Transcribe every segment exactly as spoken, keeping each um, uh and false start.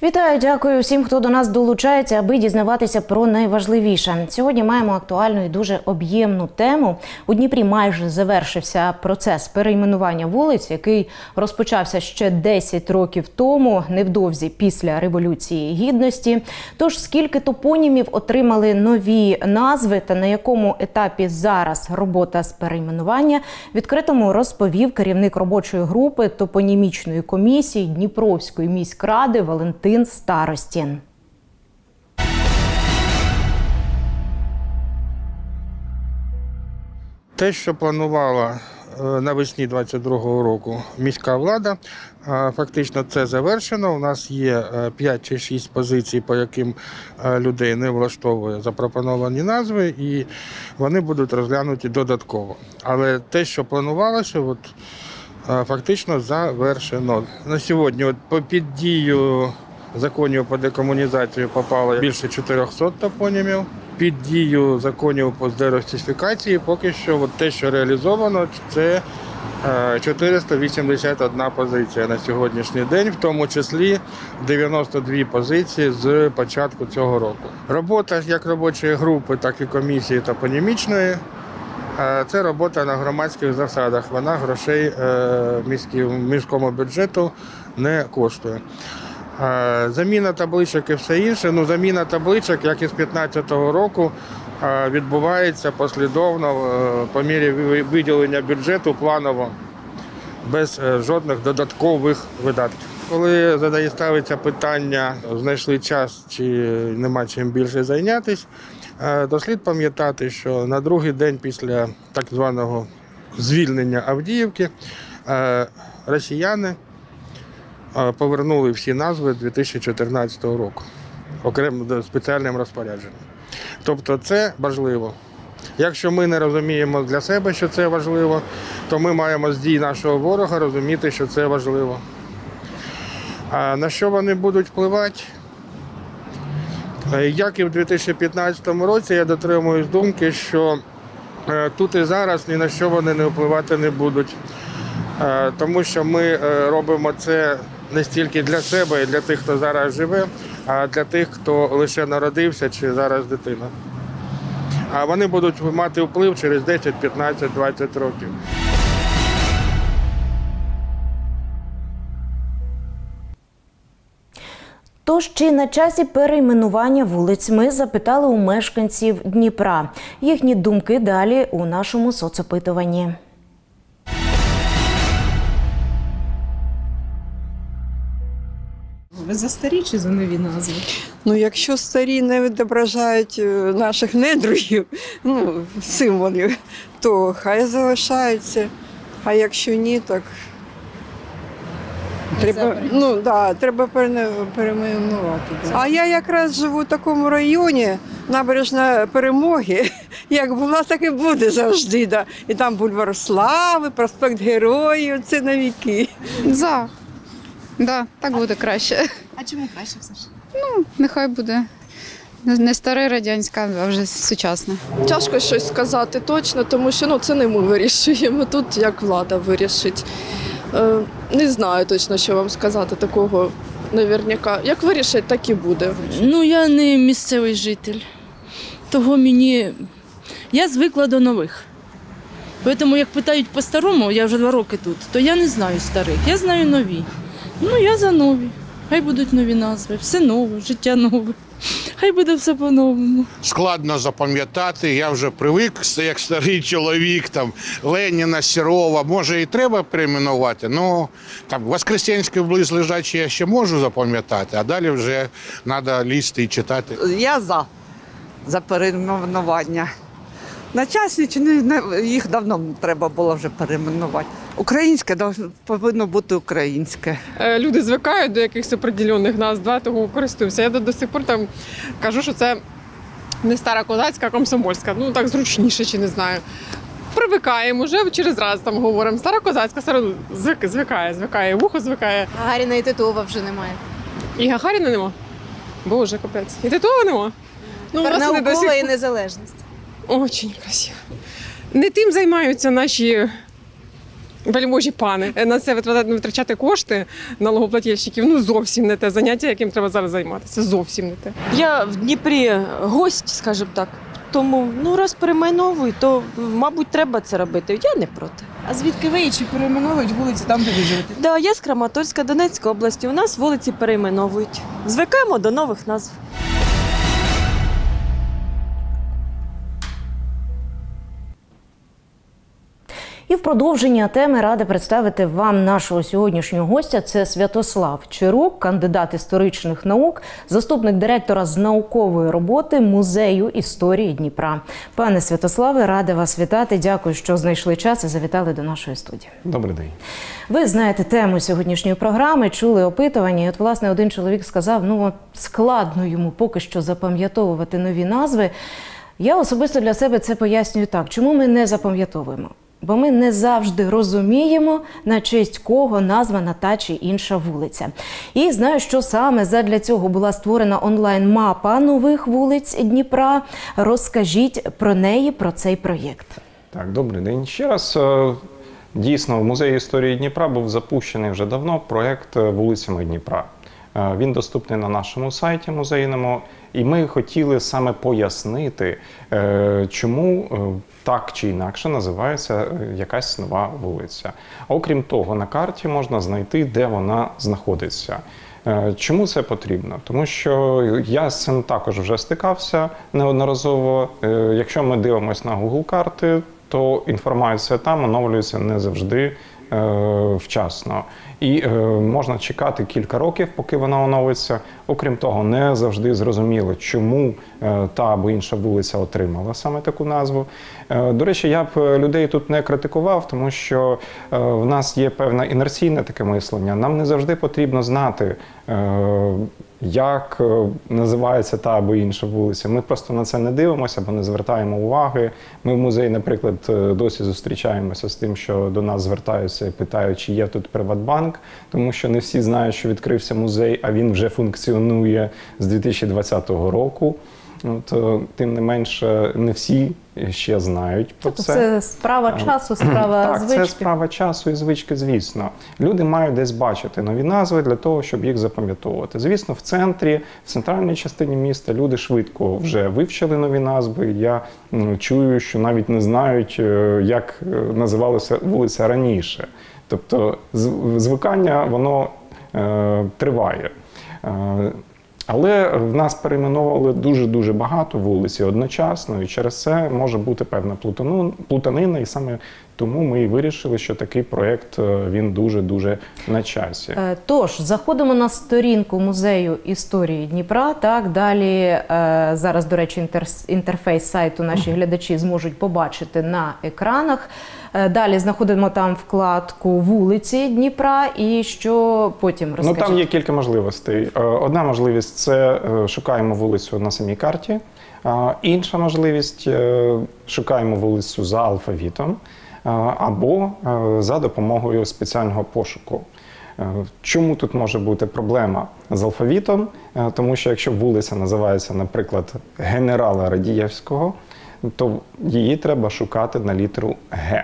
Вітаю, дякую всім, хто до нас долучається, аби дізнаватися про найважливіше. Сьогодні маємо актуальну і дуже об'ємну тему. У Дніпрі майже завершився процес перейменування вулиць, який розпочався ще десять років тому, невдовзі після Революції Гідності. Тож, скільки топонімів отримали нові назви та на якому етапі зараз робота з перейменування, відкритому розповів керівник робочої групи топонімічної комісії Дніпровської міськради Валентин Старостін. Те, що планувала навесні двадцять другого року міська влада, фактично це завершено. У нас є п'ять чи шість позицій, по яким людей не влаштовує запропоновані назви, і вони будуть розглянуті додатково. Але те, що планувалося, от, фактично завершено. На сьогодні от, по під дію законів по декомунізації попало більше чотирьохсот топонімів. Під дію законів по дерусифікації поки що от те, що реалізовано, це чотириста вісімдесят одна позиція на сьогоднішній день, в тому числі дев'яносто дві позиції з початку цього року. Робота як робочої групи, так і комісії топонімічної – це робота на громадських засадах. Вона грошей міському бюджету не коштує. Заміна табличок і все інше. Ну, заміна табличок, як і з п'ятнадцятого року, відбувається послідовно по мірі виділення бюджету планово, без жодних додаткових видатків. Коли задає ставиться питання, знайшли час чи нема чим більше зайнятися, то слід пам'ятати, що на другий день після так званого звільнення Авдіївки росіяни повернули всі назви дві тисячі чотирнадцятого року окремим спеціальним розпорядженням. Тобто це важливо. Якщо ми не розуміємо для себе, що це важливо, то ми маємо з дій нашого ворога розуміти, що це важливо. А на що вони будуть впливати? Як і в дві тисячі п'ятнадцятому році, я дотримуюсь думки, що тут і зараз ні на що вони не впливати не будуть. Тому що ми робимо це не стільки для себе і для тих, хто зараз живе, а для тих, хто лише народився чи зараз дитина. А вони будуть мати вплив через десять, п'ятнадцять, двадцять років. Тож, чи на часі перейменування вулиць, ми запитали у мешканців Дніпра. Їхні думки далі у нашому соцопитуванні. Ви за старі чи за нові назви? Ну, якщо старі не відображають наших недругів, ну, символів, то хай залишаються. А якщо ні, так треба, ну, да, треба перейменувати. Да. А я якраз живу в такому районі, набережна Перемоги, як була, так і буде завжди. Да. І там бульвар Слави, проспект Героїв, це на віки. За. Да, так буде краще. А чому краще все ж? Ну, нехай буде не стара радянська, а вже сучасна. Тяжко щось сказати точно, тому що ну, це не ми вирішуємо. Тут як влада вирішить. Е, не знаю точно, що вам сказати такого наверняка. Як вирішить, так і буде. Ну, я не місцевий житель. Того мені... Я звикла до нових. Тому як питають по-старому, я вже два роки тут, то я не знаю старих, я знаю нові. Ну, я за нові. Хай будуть нові назви. Все нове, життя нове. Хай буде все по-новому. Складно запам'ятати, я вже привик, як старий чоловік, там, Леніна, Сірова, може і треба перейменувати, але там Воскресенський близлежачий я ще можу запам'ятати, а далі вже треба лізти і читати. Я за, за перейменування. На часі чи не, їх давно треба було вже перейменувати. Українське повинно бути українське. Люди звикають до якихось определених назв, да, того користуємося. Я до, до сих пор там кажу, що це не стара козацька, а комсомольська. Ну так зручніше, чи не знаю. Привикаємо, вже через раз там говоримо. Стара козацька, стара звик, звикає, звикає, вухо звикає. Гагаріна і Титова вже немає. І Гагаріна нема? Боже, капець. І Титова нема? Ну, наукова сих... і незалежність. Очень красиво. Не тим займаються наші вельможі пани. На це витрачати, витрачати кошти налогоплательщиків, ну зовсім не те заняття, яким треба зараз займатися. Зовсім не те. Я в Дніпрі гость, скажімо так. Тому, ну, раз перейменовують, то, мабуть, треба це робити. Я не проти. А звідки ви і чи перейменовують вулиці там, де ви живете? Да, я з Краматорська, Донецької області. У нас вулиці перейменовують. Звикаємо до нових назв. І в продовження теми рада представити вам нашого сьогоднішнього гостя. Це Святослав Чирук, кандидат історичних наук, заступник директора з наукової роботи Музею історії Дніпра. Пане Святославе, рада вас вітати. Дякую, що знайшли час і завітали до нашої студії. Добрий день. Ви знаєте тему сьогоднішньої програми, чули опитування. І от, власне, один чоловік сказав, ну, от складно йому поки що запам'ятовувати нові назви. Я особисто для себе це пояснюю так. Чому ми не запам'ятовуємо? Бо ми не завжди розуміємо, на честь кого названа та чи інша вулиця. І знаю, що саме задля цього була створена онлайн-мапа нових вулиць Дніпра. Розкажіть про неї, про цей проєкт. Так, добрий день ще раз. Дійсно, в Музеї історії Дніпра був запущений вже давно проєкт «Вулицями Дніпра». Він доступний на нашому сайті музейному. І ми хотіли саме пояснити, чому так чи інакше називається якась нова вулиця. Окрім того, на карті можна знайти, де вона знаходиться. Чому це потрібно? Тому що я з цим також вже стикався неодноразово. Якщо ми дивимося на Google карти, то інформація там оновлюється не завжди вчасно. І е, можна чекати кілька років, поки вона оновиться. Окрім того, не завжди зрозуміло, чому е, та або інша вулиця отримала саме таку назву. Е, до речі, я б людей тут не критикував, тому що е, в нас є певне інерційне таке мислення. Нам не завжди потрібно знати, е, як називається та або інша вулиця. Ми просто на це не дивимося або не звертаємо уваги. Ми в музеї, наприклад, досі зустрічаємося з тим, що до нас звертаються і питають, чи є тут Приватбанк, тому що не всі знають, що відкрився музей, а він вже функціонує з дві тисячі двадцятого року. От, тим не менше, не всі ще знають про це. Це справа часу, справа так, звички. Так, це справа часу і звички, звісно. Люди мають десь бачити нові назви для того, щоб їх запам'ятовувати. Звісно, в центрі, в центральній частині міста люди швидко вже вивчили нові назви. Я ну, чую, що навіть не знають, як називалася вулиця раніше. Тобто звикання, воно е, триває. Е, Але в нас перейменовували дуже-дуже багато вулиць одночасно, і через це може бути певна плутанина, і саме тому ми і вирішили, що такий проєкт, він дуже-дуже на часі. Тож, заходимо на сторінку Музею історії Дніпра, так, далі, зараз, до речі, інтерфейс сайту наші глядачі зможуть побачити на екранах. Далі знаходимо там вкладку «Вулиці Дніпра» і що потім розкажіть? Ну, там є кілька можливостей. Одна можливість – це шукаємо вулицю на самій карті. Інша можливість – шукаємо вулицю за алфавітом або за допомогою спеціального пошуку. Чому тут може бути проблема з алфавітом? Тому що якщо вулиця називається, наприклад, Генерала Радієвського, то її треба шукати на літеру «Г».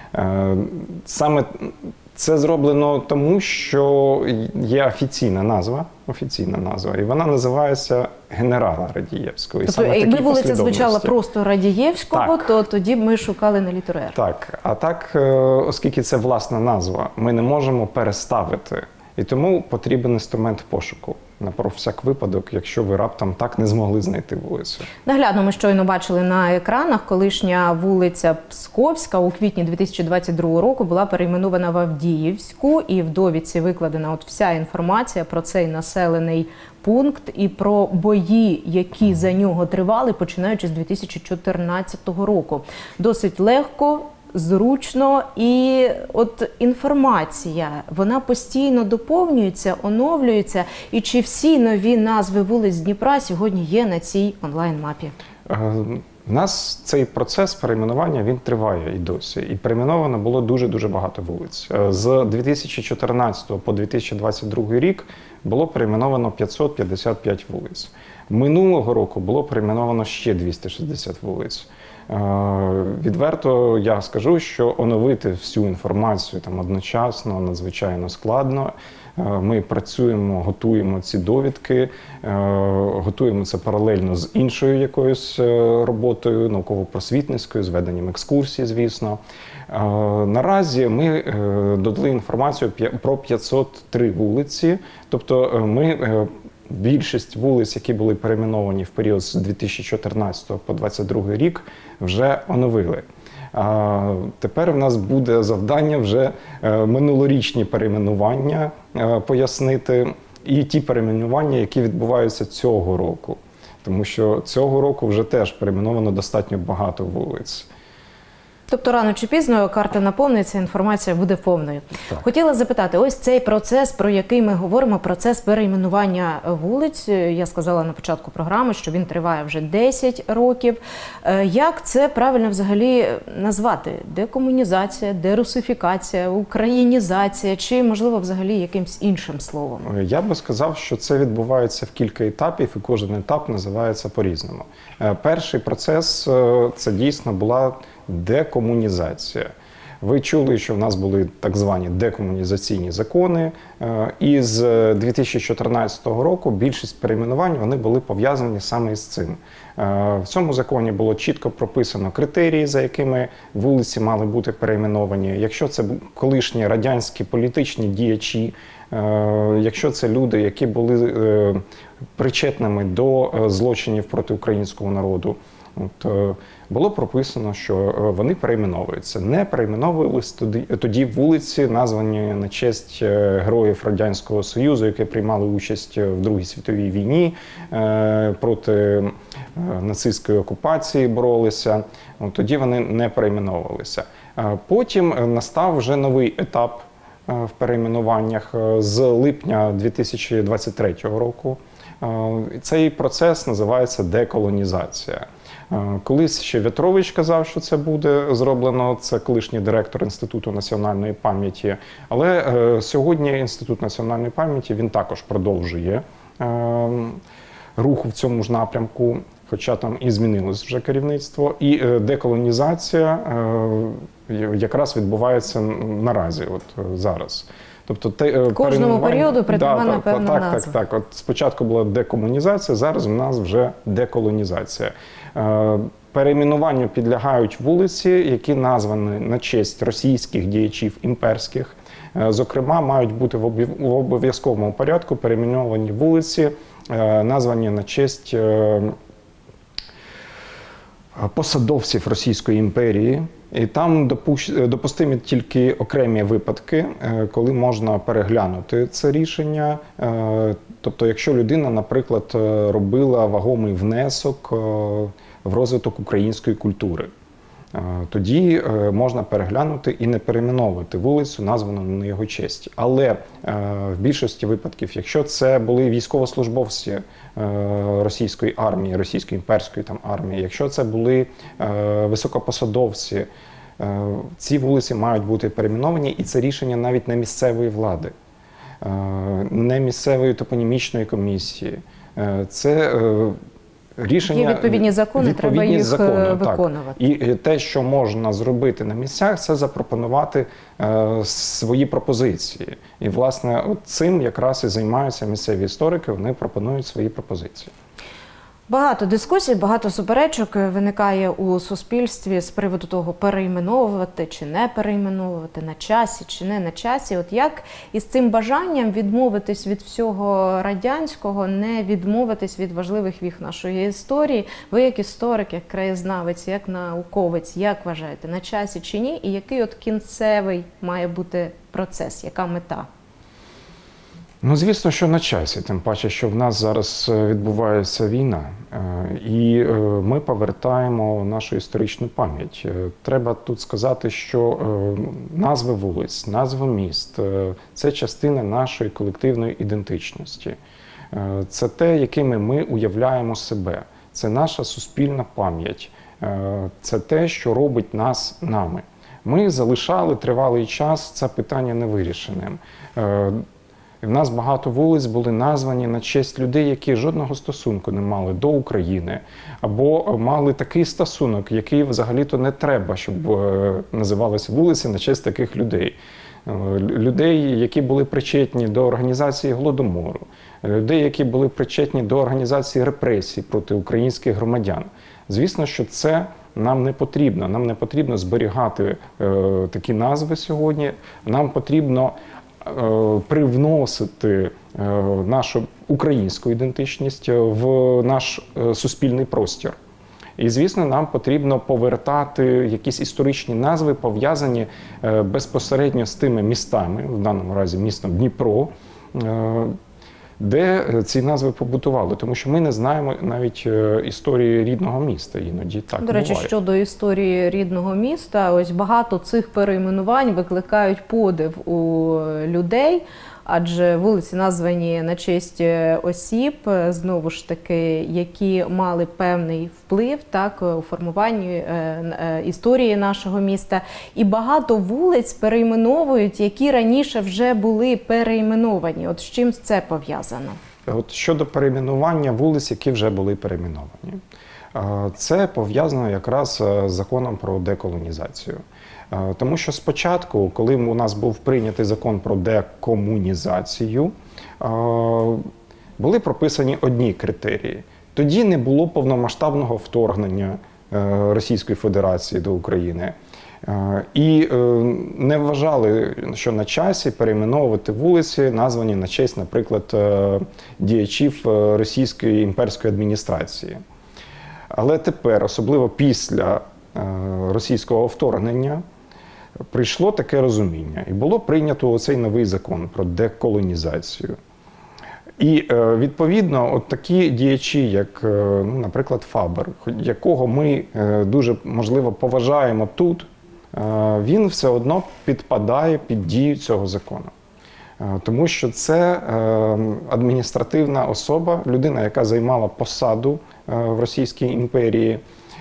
Саме це зроблено тому, що є офіційна назва, офіційна назва, і вона називається Генерала Радієвського. Тобто, якби вулиця звучала просто Радієвського, так, то тоді б ми шукали на літеру «Р». Так, а так, оскільки це власна назва, ми не можемо переставити. І тому потрібен інструмент пошуку. На про всяк випадок, якщо ви раптом так не змогли знайти вулицю. Наглядно ми щойно бачили на екранах, колишня вулиця Псковська у квітні дві тисячі двадцять другого року була перейменована в Авдіївську, і в довідці викладена от вся інформація про цей населений пункт і про бої, які за нього тривали, починаючи з дві тисячі чотирнадцятого року. Досить легко, зручно, і от інформація, вона постійно доповнюється, оновлюється. І чи всі нові назви вулиць Дніпра сьогодні є на цій онлайн-мапі? У нас цей процес перейменування, він триває і досі. І перейменовано було дуже-дуже багато вулиць. З дві тисячі чотирнадцятого по дві тисячі двадцять другий рік було перейменовано п'ятсот п'ятдесят п'ять вулиць. Минулого року було перейменовано ще двісті шістдесят вулиць. Відверто я скажу, що оновити всю інформацію там одночасно надзвичайно складно. Ми працюємо, готуємо ці довідки, готуємо це паралельно з іншою якоюсь роботою, науково-просвітницькою, з веденням екскурсій, звісно. Наразі ми додали інформацію про п'ятсот три вулиці, тобто ми більшість вулиць, які були перейменовані в період з дві тисячі чотирнадцятого по двадцять другий рік, вже оновили. А тепер в нас буде завдання вже минулорічні перейменування пояснити і ті перейменування, які відбуваються цього року. Тому що цього року вже теж перейменовано достатньо багато вулиць. Тобто рано чи пізно карта наповниться, інформація буде повною. Так. Хотіла запитати, ось цей процес, про який ми говоримо, процес перейменування вулиць, я сказала на початку програми, що він триває вже десять років. Як це правильно взагалі назвати? Декомунізація, дерусифікація, українізація, чи, можливо, взагалі якимсь іншим словом? Я би сказав, що це відбувається в кілька етапів, і кожен етап називається по-різному. Перший процес – це дійсно була декомунізація. Ви чули, що в нас були так звані декомунізаційні закони, і з дві тисячі чотирнадцятого року більшість перейменувань вони були пов'язані саме з цим. В цьому законі було чітко прописано критерії, за якими вулиці мали бути перейменовані. Якщо це колишні радянські політичні діячі, якщо це люди, які були причетними до злочинів проти українського народу, От, було прописано, що вони перейменовуються. Не перейменовувалися тоді, тоді вулиці, названі на честь героїв Радянського Союзу, які приймали участь в Другій світовій війні, проти нацистської окупації боролися. От, тоді вони не перейменовувалися. Потім настав вже новий етап в перейменуваннях з липня дві тисячі двадцять третього року. Цей процес називається деколонізація. Колись ще В'ятрович казав, що це буде зроблено, це колишній директор Інституту національної пам'яті. Але е, сьогодні Інститут національної пам'яті, він також продовжує е, рух в цьому ж напрямку, хоча там і змінилось вже керівництво. І е, деколонізація е, якраз відбувається наразі, от зараз. Тобто те, кожному періоду притаманна да, певна так, назва. Так, так. От спочатку була декомунізація, зараз у нас вже деколонізація. Е, перейменуванню підлягають вулиці, які названі на честь російських діячів імперських. Е, зокрема, мають бути в обов'язковому порядку перейменовані вулиці, е, названі на честь е, посадовців Російської імперії. І там допустимі тільки окремі випадки, коли можна переглянути це рішення. Тобто, якщо людина, наприклад, робила вагомий внесок в розвиток української культури, тоді можна переглянути і не перейменовувати вулицю, названу на його честь. Але в більшості випадків, якщо це були військовослужбовці російської армії, російської імперської там армії, якщо це були високопосадовці, ці вулиці мають бути перейменовані, і це рішення навіть не місцевої влади, не місцевої топонімічної комісії. Це рішення, є відповідні закони, відповідні треба їх закони, виконувати. Так. І те, що можна зробити на місцях, це запропонувати е, свої пропозиції. І, власне, от цим якраз і займаються місцеві історики, вони пропонують свої пропозиції. Багато дискусій, багато суперечок виникає у суспільстві з приводу того, перейменовувати чи не перейменовувати, на часі чи не на часі. От як із цим бажанням відмовитись від всього радянського, не відмовитись від важливих віх нашої історії? Ви як історик, як краєзнавець, як науковець, як вважаєте, на часі чи ні? І який от кінцевий має бути процес, яка мета? Ну, звісно, що на часі, тим паче, що в нас зараз відбувається війна, і ми повертаємо нашу історичну пам'ять. Треба тут сказати, що назви вулиць, назви міст – це частина нашої колективної ідентичності. Це те, якими ми уявляємо себе. Це наша суспільна пам'ять. Це те, що робить нас нами. Ми залишали тривалий час це питання невирішеним. І в нас багато вулиць були названі на честь людей, які жодного стосунку не мали до України, або мали такий стосунок, який взагалі-то не треба, щоб називалися вулиці на честь таких людей. Людей, які були причетні до організації Голодомору, людей, які були причетні до організації репресій проти українських громадян. Звісно, що це нам не потрібно. Нам не потрібно зберігати е, такі назви сьогодні. Нам потрібно е, привносити е, нашу українську ідентичність в наш е, суспільний простір. І, звісно, нам потрібно повертати якісь історичні назви, пов'язані е, безпосередньо з тими містами, в даному разі містом Дніпро, е, де ці назви побутували, тому що ми не знаємо навіть історії рідного міста, іноді так До речі, буває. щодо історії рідного міста, ось багато цих перейменувань викликають подив у людей, адже вулиці названі на честь осіб, знову ж таки, які мали певний вплив так, у формуванні е, е, історії нашого міста. І багато вулиць перейменовують, які раніше вже були перейменовані. От з чим це пов'язано? От щодо перейменування вулиць, які вже були перейменовані. Це пов'язано якраз з законом про деколонізацію. Тому що спочатку, коли у нас був прийнятий закон про декомунізацію, були прописані одні критерії. Тоді не було повномасштабного вторгнення Російської Федерації до України. І не вважали, що на часі перейменовувати вулиці, названі на честь, наприклад, діячів російської імперської адміністрації. Але тепер, особливо після російського вторгнення, прийшло таке розуміння. І було прийнято оцей новий закон про деколонізацію. І, відповідно, от такі діячі, як, ну, наприклад, Фабер, якого ми дуже, можливо, поважаємо тут, він все одно підпадає під дію цього закону. Тому що це адміністративна особа, людина, яка займала посаду в Російській імперії.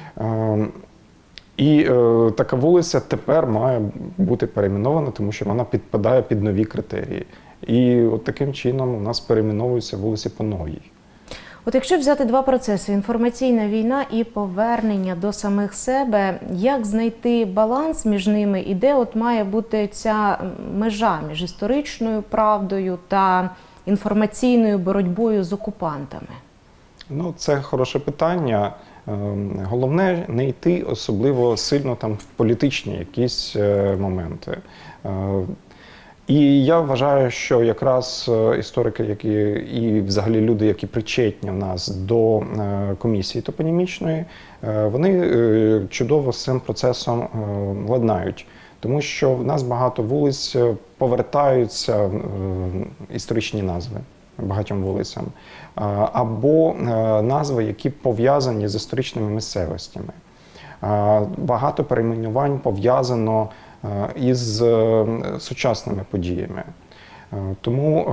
І така вулиця тепер має бути перейменована, тому що вона підпадає під нові критерії. І от таким чином у нас перейменовуються вулиці по новій. От якщо взяти два процеси – інформаційна війна і повернення до самих себе, як знайти баланс між ними і де от має бути ця межа між історичною правдою та інформаційною боротьбою з окупантами? Ну, це хороше питання. Головне не йти особливо сильно там в політичні якісь моменти. І я вважаю, що якраз історики, які і взагалі люди, які причетні в нас до комісії топонімічної, вони чудово з цим процесом ладнають. Тому що в нас багато вулиць повертаються історичні назви багатьом вулицям, або назви, які пов'язані з історичними місцевостями. Багато перейменувань пов'язано із сучасними подіями. Тому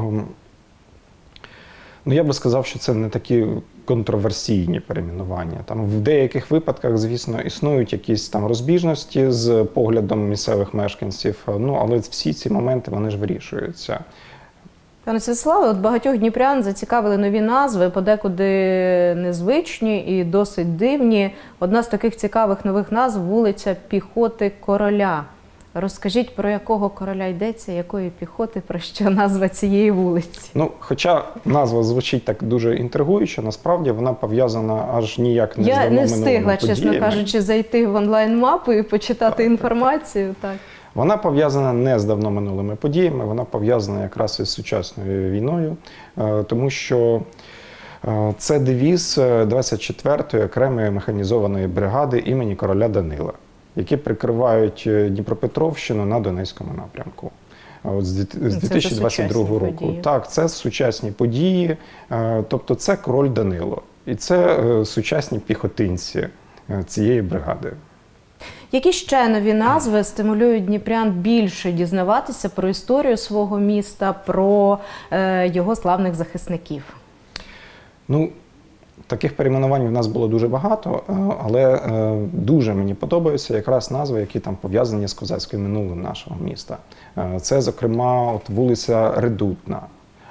ну, я би сказав, що це не такі контроверсійні перейменування. Там в деяких випадках, звісно, існують якісь там розбіжності з поглядом місцевих мешканців, ну, але всі ці моменти, вони ж вирішуються. Пане Святославе, от багатьох дніпрян зацікавили нові назви, подекуди незвичні і досить дивні. Одна з таких цікавих нових назв – вулиця Піхоти Короля. Розкажіть, про якого короля йдеться, якої піхоти, про що назва цієї вулиці? Ну, хоча назва звучить так дуже інтригуюче, насправді вона пов'язана аж ніяк не з давно минулими подіями. Я не встигла, чесно кажучи, зайти в онлайн-мапу і почитати інформацію. Так. Вона пов'язана не з давно минулими подіями, вона пов'язана якраз із сучасною війною, тому що це девіз двадцять четвертої окремої механізованої бригади імені короля Данила, які прикривають Дніпропетровщину на Донецькому напрямку. От з дві тисячі двадцять другого року. Події. Так, це сучасні події, тобто це король Данило. І це сучасні піхотинці цієї бригади. Які ще нові назви стимулюють дніпрян більше дізнаватися про історію свого міста, про е, його славних захисників? Ну, таких перейменувань у нас було дуже багато, але е, дуже мені подобаються якраз назви, які там пов'язані з козацьким минулим нашого міста. Е, це, зокрема, от вулиця Редутна.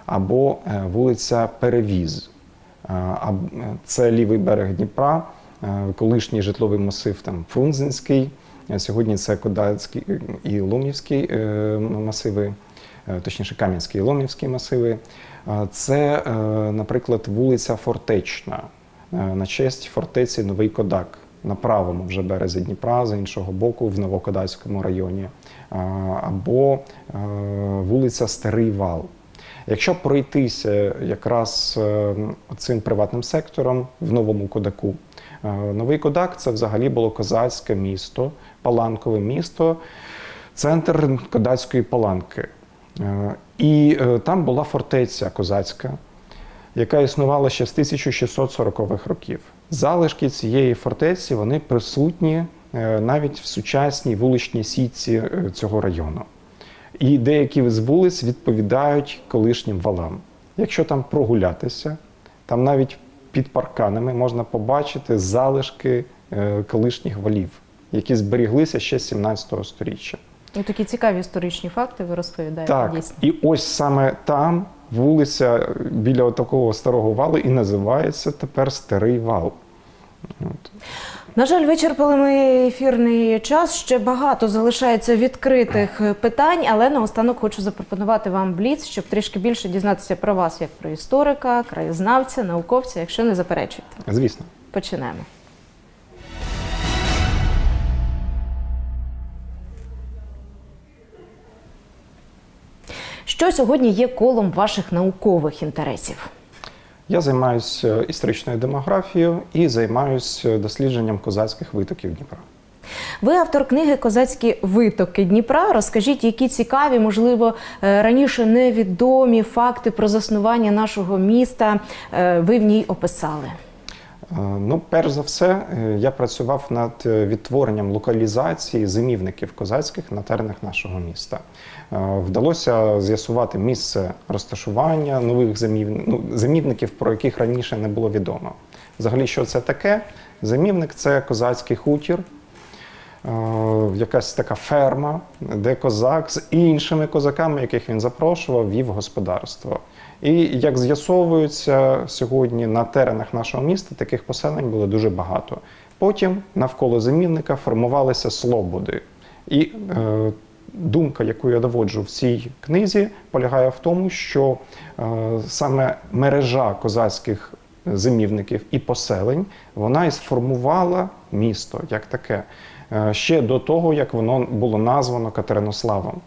або вулиця Перевіз. Це лівий берег Дніпра, колишній житловий масив там Фрунзенський, сьогодні це Кодацький і Ломівський масиви, точніше Кам'янський і Ломівський масиви. Це, наприклад, вулиця Фортечна, на честь фортеці Новий Кодак, на правому вже березі Дніпра, з іншого боку, в Новокодацькому районі, або вулиця Старий Вал. Якщо пройтися якраз цим приватним сектором в Новому Кодаку, Новий Кодак – це взагалі було козацьке місто, паланкове місто, центр кодацької паланки. І там була фортеця козацька, яка існувала ще з тисяча шістсот сорокових років. Залишки цієї фортеці, вони присутні навіть в сучасній вуличній сітці цього району. І деякі з вулиць відповідають колишнім валам. Якщо там прогулятися, там навіть під парканами можна побачити залишки колишніх валів, які зберіглися ще з сімнадцятого сторіччя. І такі цікаві історичні факти ви розповідаєте, так, дійсно. І ось саме там вулиця біля такого старого валу і називається тепер Старий Вал. От. На жаль, вичерпали ми ефірний час. Ще багато залишається відкритих питань, але наостанок хочу запропонувати вам бліц, щоб трішки більше дізнатися про вас, як про історика, краєзнавця, науковця, якщо не заперечуєте. Звісно. Починаємо. Що сьогодні є колом ваших наукових інтересів? Я займаюся історичною демографією і займаюся дослідженням козацьких витоків Дніпра. Ви автор книги «Козацькі витоки Дніпра». Розкажіть, які цікаві, можливо, раніше невідомі факти про заснування нашого міста ви в ній описали? Ну, перш за все, я працював над відтворенням локалізації зимівників козацьких на теренах нашого міста. Вдалося з'ясувати місце розташування нових зимів... ну, зимівників, про яких раніше не було відомо. Взагалі, що це таке? Зимівник – це козацький хутір, якась така ферма, де козак з іншими козаками, яких він запрошував, вів господарство. І, як з'ясовується сьогодні, на теренах нашого міста таких поселень було дуже багато. Потім навколо зимівника формувалися слободи. І е, думка, яку я доводжу в цій книзі, полягає в тому, що е, саме мережа козацьких зимівників і поселень, вона і сформувала місто як таке, е, ще до того, як воно було названо Катеринославом.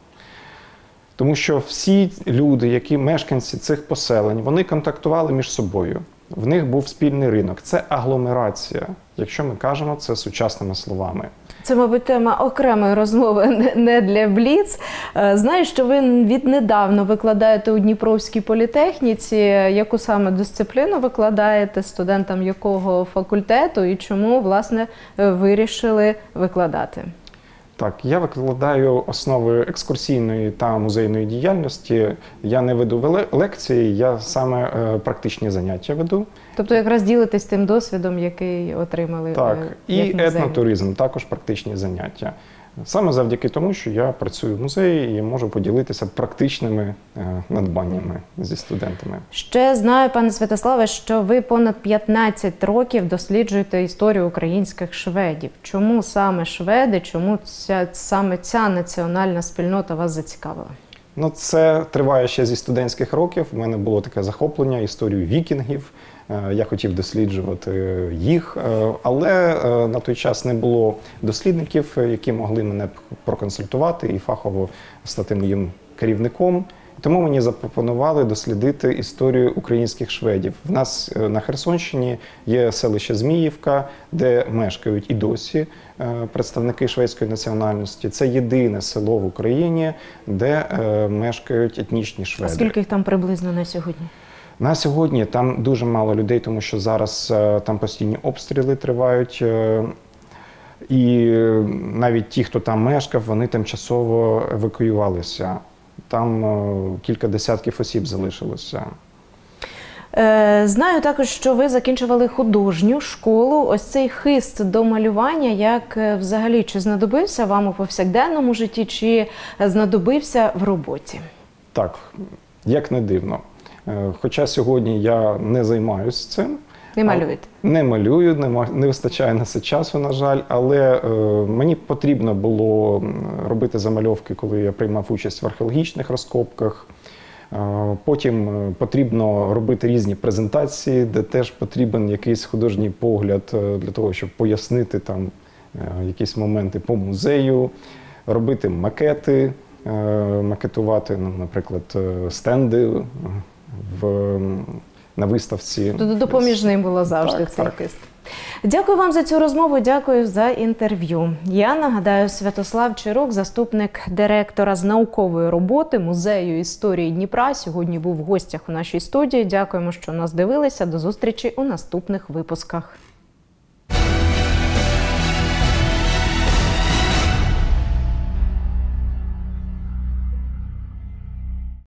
Тому що всі люди, які мешканці цих поселень, вони контактували між собою. В них був спільний ринок. Це агломерація, якщо ми кажемо це сучасними словами. Це, мабуть, тема окремої розмови, не для Бліц. Знаю, що ви віднедавна викладаєте у Дніпровській політехніці. Яку саме дисципліну викладаєте, студентам якого факультету і чому, власне, вирішили викладати? Так, я викладаю основи екскурсійної та музейної діяльності. Я не веду лекції, я саме е, практичні заняття веду. Тобто якраз ділитесь тим досвідом, який отримали Так, е, і як етнотуризм, також практичні заняття. Саме завдяки тому, що я працюю в музеї і можу поділитися практичними е, надбаннями зі студентами. Ще знаю, пане Святославе, що ви понад п'ятнадцять років досліджуєте історію українських шведів. Чому саме шведи, чому ця, саме ця національна спільнота вас зацікавила? Ну, це триває ще зі студентських років. У мене було таке захоплення історією вікінгів. Я хотів досліджувати їх, але на той час не було дослідників, які могли мене проконсультувати і фахово стати моїм керівником. Тому мені запропонували дослідити історію українських шведів. В нас на Херсонщині є селище Зміївка, де мешкають і досі представники шведської національності. Це єдине село в Україні, де мешкають етнічні шведи. А скільки їх там приблизно на сьогодні? На сьогодні там дуже мало людей, тому що зараз е, там постійні обстріли тривають. Е, і навіть ті, хто там мешкав, вони тимчасово евакуювалися. Там е, кілька десятків осіб залишилося. Е, знаю також, що ви закінчували художню школу. Ось цей хист до малювання, як взагалі, чи знадобився вам у повсякденному житті, чи знадобився в роботі? Так, як не дивно. Е, Хоча сьогодні я не займаюся цим. Не малюєте? Не малюю, не, ма- не вистачає на це часу, на жаль, але е, мені потрібно було робити замальовки, коли я приймав участь в археологічних розкопках. Е, потім е, потрібно робити різні презентації, де теж потрібен якийсь художній погляд е, для того, щоб пояснити там е, якісь моменти по музею, робити макети, е, макетувати, ну, наприклад, е, стенди в на виставці. Тут допоміжним було завжди Так, цей так. кист. Дякую вам за цю розмову, дякую за інтерв'ю. Я нагадаю, Святослав Чирук, заступник директора з наукової роботи Музею історії Дніпра, сьогодні був в гостях у нашій студії. Дякуємо, що нас дивилися. До зустрічі у наступних випусках.